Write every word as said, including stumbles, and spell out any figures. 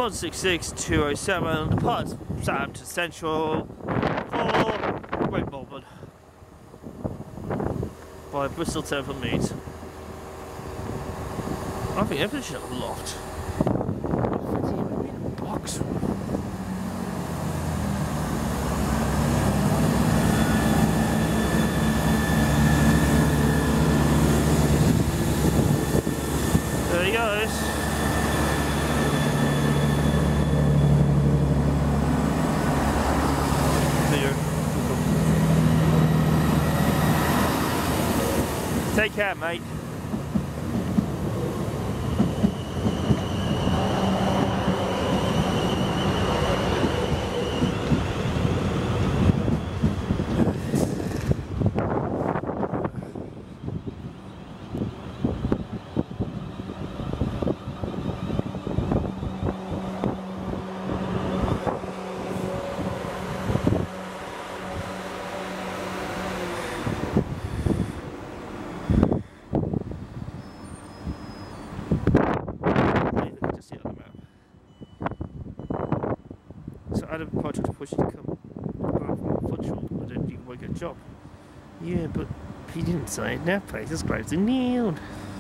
one six six two oh seven, Port Southampton Central for Great Malvern by Bristol Temple Meads. I think everything should have locked. I think it would be in a box. There he goes. Take care, mate. I had a project to push you to come above Futsal, and then you can work a job. Yeah, but he didn't say it. Now place is closing down.